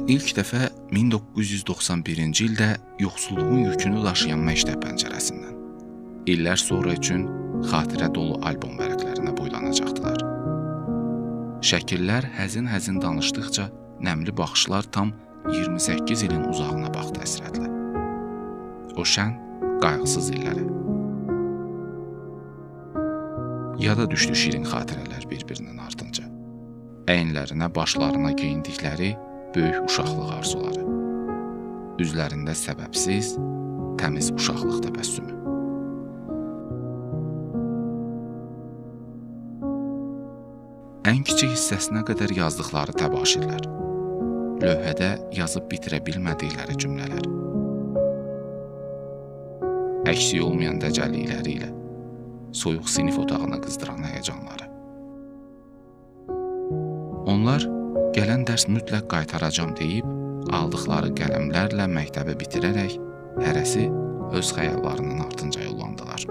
ilk dəfə 1991-ci ildə yoxsulluğun yükünü daşıyan məktəb pəncərəsindən, illər sonra üçün xatirə dolu albom vərəqlərinə boylanacaqdılar. Şəkillər həzin-həzin danışdıqca nəmli baxışlar tam 28 ilin uzağına baxdı həsrətlə. O şən, qayğısız illəri. Yada düşdü şirin xatirələr bir-birinin ardınca. Əyinlərinə, başlarına geyindikləri böyük uşaqlıq arzuları. Üzlərində səbəbsiz, təmiz uşaqlıq təbəssümü. Ən kiçik hissəsinə qədər yazdıqları təbaşirlər. Lövhədə yazıb bitirə bilmədikləri cümlələr. Əksik olmayan dəcəllikləri ilə soyuq sinif otağına qızdıran həyəcanları. Onlar gələn dərs mütləq qaytaracam deyib, aldıqları qələmlərlə məktəbi bitirərək hərəsi öz xəyallarının ardınca yollandılar.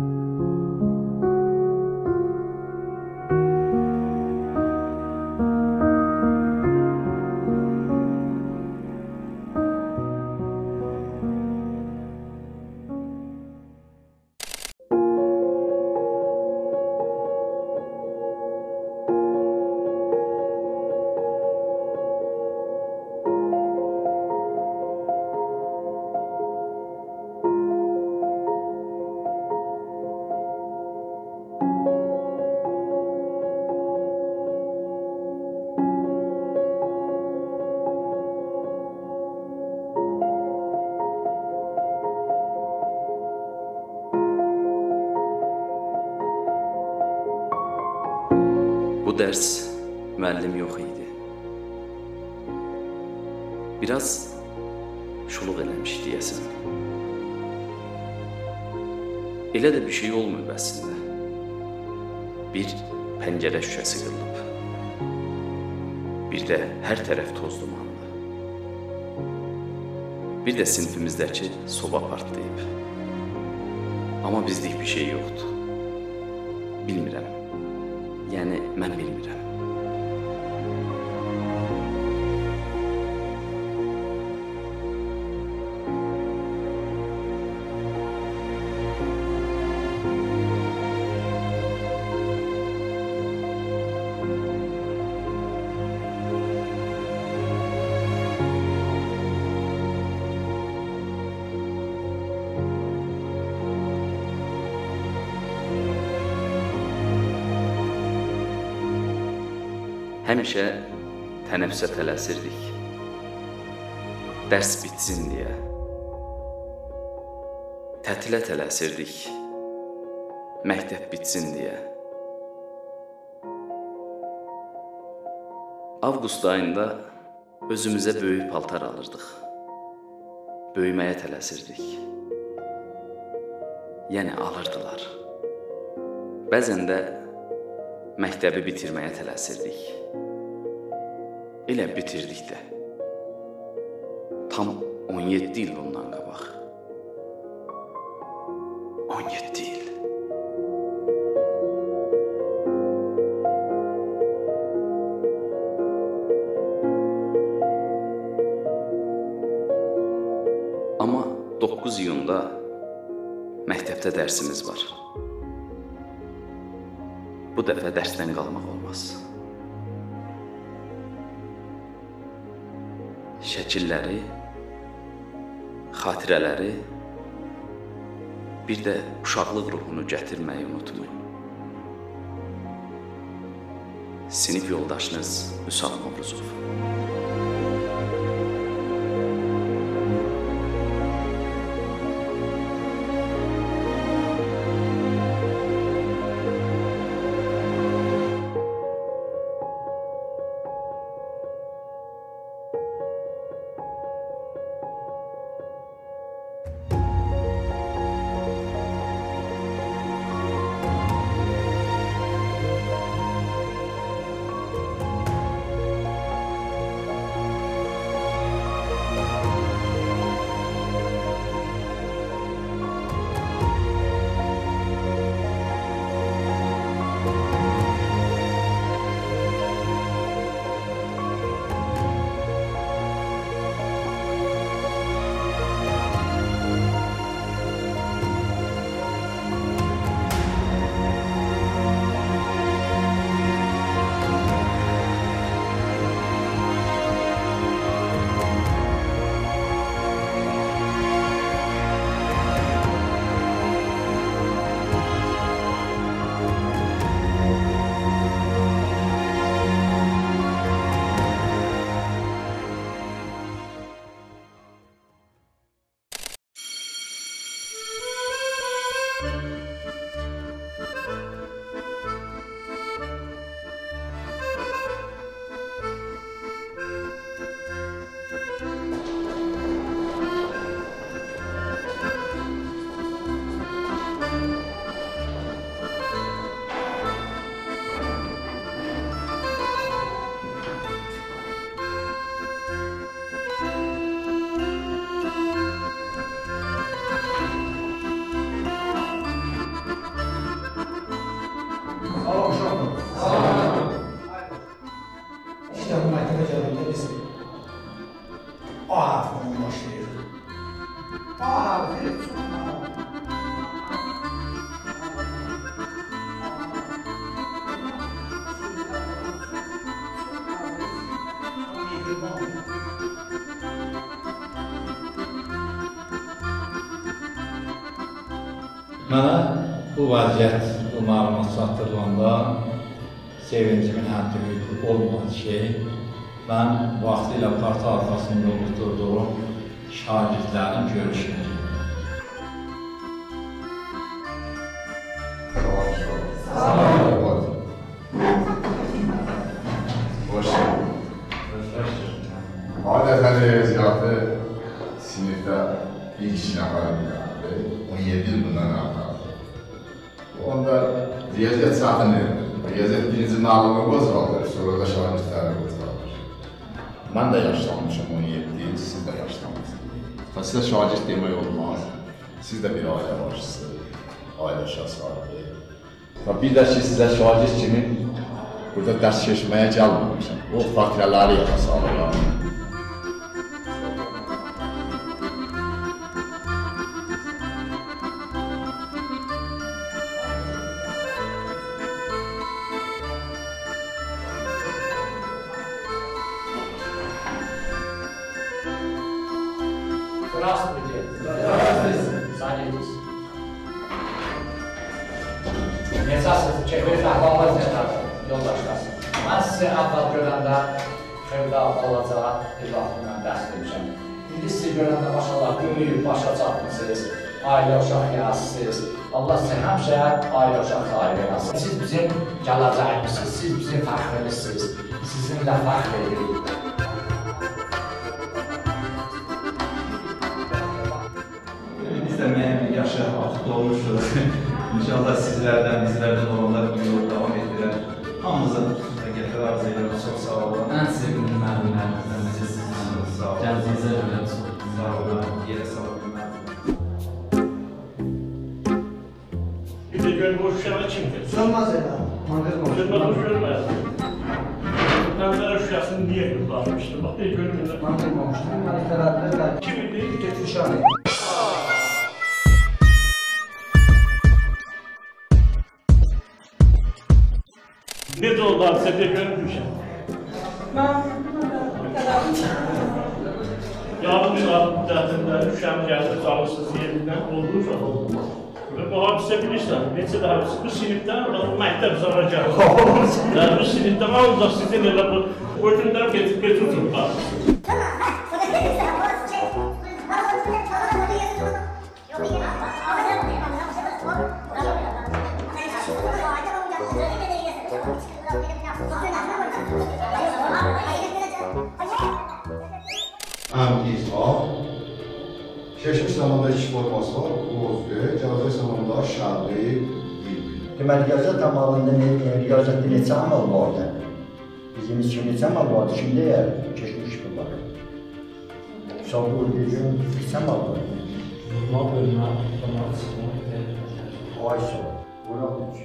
Bu dərs müəllim yox idi. Biraz şuluq eləmiş deyəsən. Elə də bir şey olmuyor əslində. Bir pəncərə şüşəsi qırılıb. Bir də hər tərəf toz dumanlı. Bir də sinifimizdəki soba partlayıb. Amma bizlik bir şey yoxdur. Bilmirəm. Yəni, mən bilmirəm. Həmişə tənəffüsə tələsirdik. Dərs bitsin deyə. Tətilə tələsirdik. Məktəb bitsin deyə. Avqust ayında özümüzə böyük paltar alırdıq. Böyüməyə tələsirdik. Yəni alırdılar. Bəzən də məktəbi bitirməyə tələsirdik. Elə bitirdik də. Tam 17 il bundan qabaq. 17 il. Amma 9 iyunda məktəbdə dərsimiz var. Bu dəfə dərsdən qalmaq olmaz. Şəkilləri, xatirələri, bir də uşaqlıq ruhunu gətirməyi unutmayın. Sinif yoldaşınız Vüsal Novruzov. Mənə bu vəziyyət, bu məlumat çatdırılanda sevincimin həddi hüququ olmadı ki, mən vaxtilə parti arxasında oturduğum şagirdlərin görüşünü. Adətən riyaziyyatı sinifdə bir kişi nəfərə bilirdi, 17 il bundan artıqdır. Onda riyaziyyat çətin edir. Riyaziyyat birinci nağılını qozaldır, sonra da şagirdləri qozaldır. Mən də yaşlanmışım 17 il, siz də yaşlanmışsınız. Sizə şagird demək olmaz. Siz də bir ailə başçısı, ailə şahsahibi. Bir də ki, sizə şagird kimi burada dərs keçməyə gəlməmişəm. O faktörləri yada salırlar. Здравствуйте. Здравствуйте. Садитесь. Necəsiniz? Keyfiniz əhvalınız necədir, yoldaşlar? Mən sizi əvvəl görəndə xeyirdə balaca bir vaxtından dərs vermişəm. İndi sizi görəndə maşallah böyüyüb başa çatmışsınız, ailə uşaq yazısınız. Allah sizə həmişə ailə uşaq sahibi yazsın. Siz bizim gələcəyimizsiniz, siz bizim fəxrimizsiniz. Sizinlə fəxr edirik. Müəyyən yaşı artıq olmuşdur. İnşallah sizlərdən, bizlərdən olanlar bu yolu davam edirlər. Hamımızın həqiqətlər arz edirəm. Çox sağ olun. Ən sevimli müəllimlərimizdən necə sizin? Sağ olun. Gəldiyinizə görə çox sağ olun. Yerə sağ olun. Bir de gönül boş şava kimdir? Sönmez elə. Sönmez boş görmez. Pəncərə şüşəsini niyə yurtlaşmışdı? Bax, bir görmürlər. Mən bilməmişdim. Mən itələrdilər. Kim idi? Götürüşəni. Necə oldu hadisə deyə görmüşəm? Yarın bir adı müddətində üşəm gəldi, çalışsız yerindən oldu. Və bu hadisə bilirsən, necə də hadisə? Bu sinifdən məktəb zara gəldi. Bu sinifdən ancaq sizin elə bu gündən götürürlər. İzhar, keçmiş zamanda iş forması var, Qozgöy, gələcək zamanda Şərqi İlmi. Deməli, riyaziyyat amalında riyaziyyatda neçə amal vardı? Bizim üçün neçə amal vardı? Şimdi keçmiş bu var. Sabır gücün neçə amal vardı? Normal bölümə, normal çıxma. Ay sonra. Bura üç.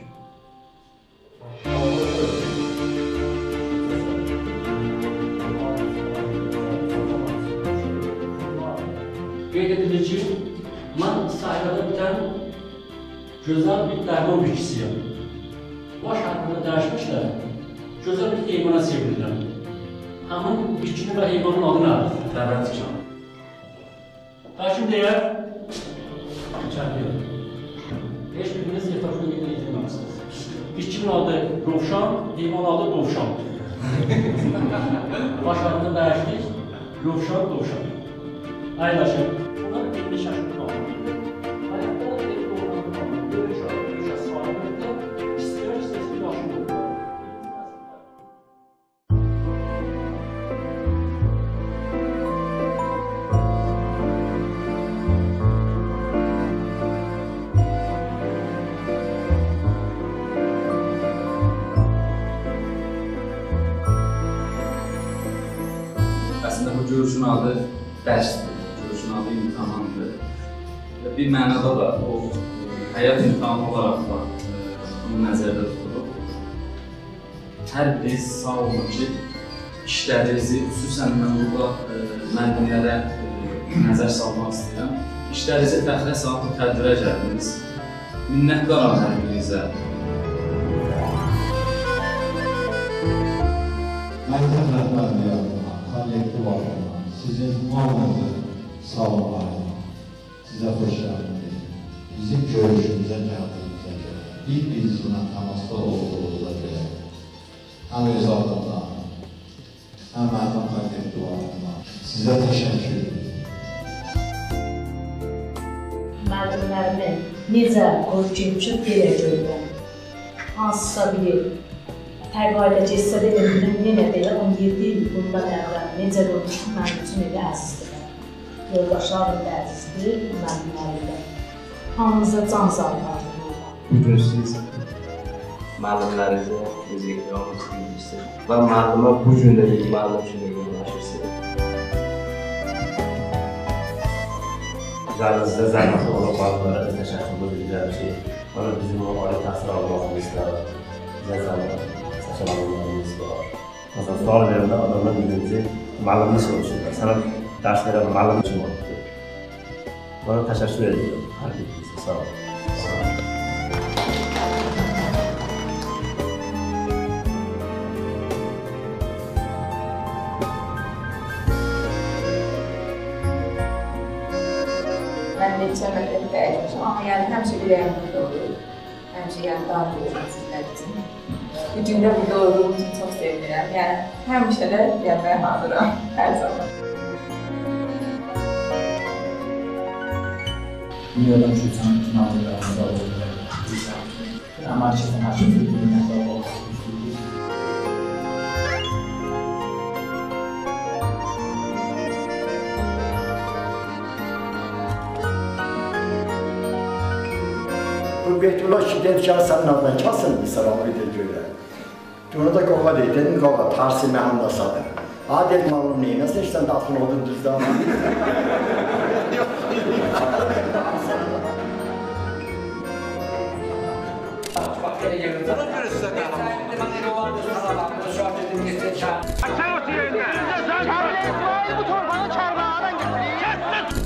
Qeyd edilir ki, mən sayıqada bitən gözəl bir dərman bitkisiyəm. Baş haqqında dəyişmişlər, gözəl bir heymana çevrilirəm. Həmin bitkini və heyvanın adına dəvət çıxam. Həkim deyər, çərpiyəm. Heç biriniz yetəşini yetirməmişsiniz. Bitkinin adı Rovşan, heyvan adı Dovşan. Baş haqqında dəyişdik, Rovşan, Dovşan. Aylaşın. Bunlar bir şaşırtma var. Hayatta da bir doğru var. görüşün adı dərsdir, görüşün adı imtahandır. Bir mənada da o həyat imtahanı olaraq da bunu nəzərdə tuturuq. Hər biriniz sağ olun ki, işlərinizi, xüsusən mən burada müəllimlərə nəzər salmaq istəyirəm. İşlərinizi fəxrə salıb tədbirə gəldiniz. Minnətdaram hər birinizə. Məktəb rəhbərliyi adına, kollektiv adına, sizin hamınızı sağlamayın. Sizə xoş gəldiniz. Bizim görüşümüzə gəldiyinizə görə, bir-birinizlə təmasda olduğunuza görə, həm öz adından, həm mənim kollektiv adından sizə təşəkkür edirəm. Müəllimlərimin necə qorxub belə görürəm. Hansısa biri təqaüdə getsə də yenə belə 17 il bundan əvvəl necə qorxub mənim üçün elə əzizdir. Yoldaşlarım da əzizdir, müəllimlərim də. Hamınıza can sağlığı. Bugün siz müəllimlərinizə öz ehtiramınızı bildirirsiniz və müəllimə bu gün də bir müəllim kimi yanaşırsınız. Üzərinizdə zəhmətli olan müəllimlərə öz təşəkkürümü bildirirəm ki, bana bizim o ali təhsil almağımız da, bizə zəhmət saçalanmağımız var. Məsələn, sual verəndə adamlar birinci müəllimini soruşurlar. Sənə dərs verən müəllim kim oldu? Bana təşəkkür edirəm. Hər birinizə sağ olun. Mən neçə məktəbdə dəyişmişəm, amma yəni həmişə ürəyim burada olur. Həmişə yəni daxil olacaq sizlər üçün. Bu gündə burada olduğum üçün çox sevinirəm. Yəni həmişə də gəlməyə hazıram, hər zaman. Bilmiyorum ki, sen nazirlərində olurlar. Amma ki, hər şey bir-birinə olsun. Bu Beytullah ki, dedi ki, sənin adına kasın salamı idi görə. Onu da qova deyil, dedim qova, tarsi məhandasadır. Ha, dedim, alım neynəsə, işdən daxın odun düzdə ama. Bu torbanı çarmağına getireyim.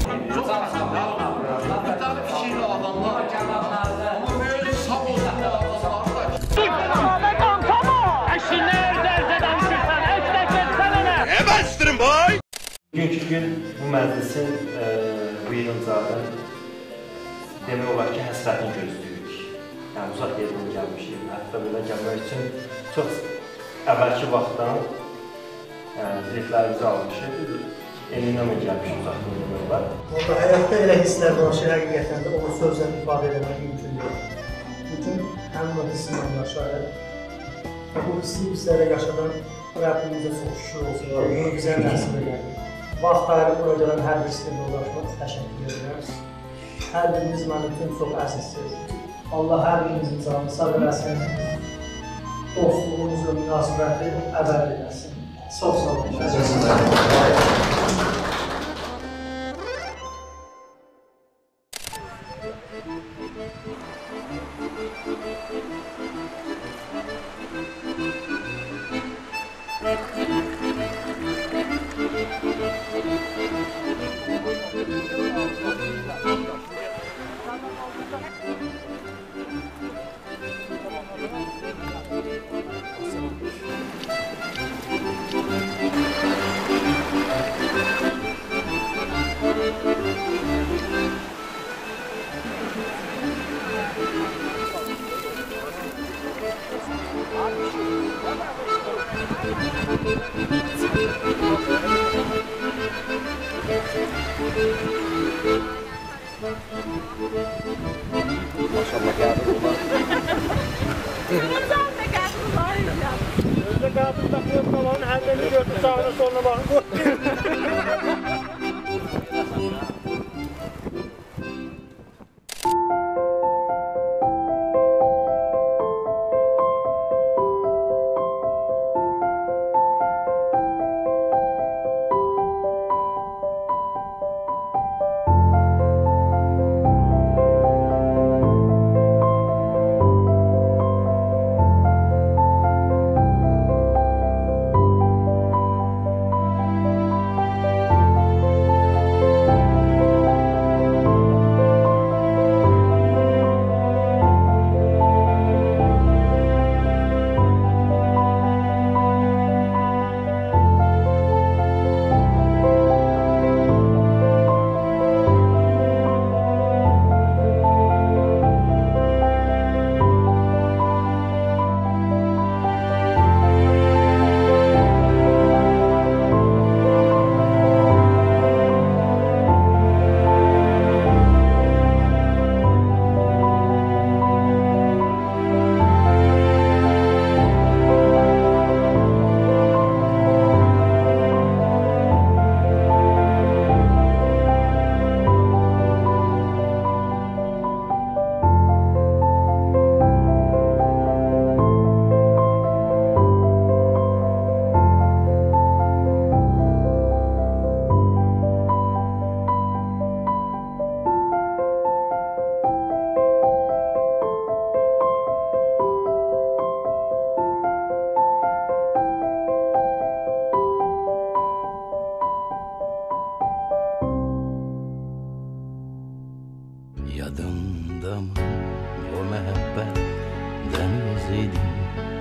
Bir tane fişeyle adamlar. Ama böyle sağ olsunlar adamlar. Bana kankama. Eşinler derzeden çıkan ekmek etsenene. Ebenstirin boy! Bugünkü gün bu məclisin bu ilin zaten demək olar ki, həsrətini gözləyirik. Yəni, uzaq yerdən gəlmişik. Hətta belə gəlmək üçün çox əvvəlki vaxtdan biletlərimizi almışıq. Eminə mi gəlmişik uzaqdan demək. Orada həyatda elə hisslər var ki, həqiqətən də onu sözlə ifadə etmək mümkün deyil. Bütün həmin o hissimlə yaşayır. Bu hisslərə yaşadan Rəbbimizə çox şükür olsun ki, bunu bizə nəsib edir. Vaxt ayırıb bura gələn hər birisini ulaşmaq təşəkkür edirəm. Hər biriniz mənim üçün çox əzizsiniz. Allah hər birinizin canını sağ eləsin. Dostluğumuzla münasibəti əbəd eləsin. Çox sağ olun. Maşallah geldi bunlar. Gözde kadın takıyor falan, her beni gördü sağına soluna bakın. adamım, o mehabbet deniziydim.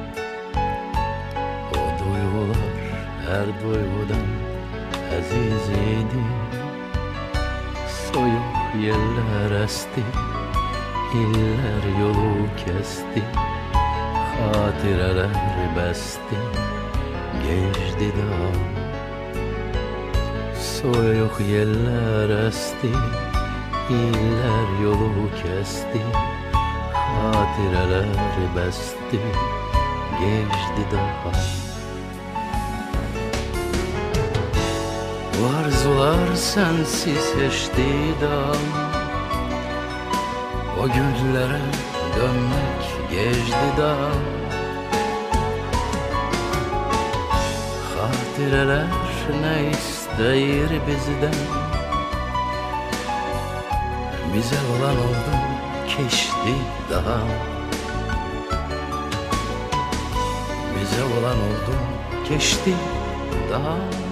O duygular her duygudan aziziydi. Soyuq yeller esti, iller yolu kesti. Hatireler besti, geçti daha. Soyuq yeller esti, iller yolu kesti. Hatireler besti, geçti daha. Bu arzular sensiz eştidan. O günlere dönmek geçti daha. Hatireler ne isteyir bizden. Bize olan oldu, geçti daha. Bize olan oldu, geçti daha.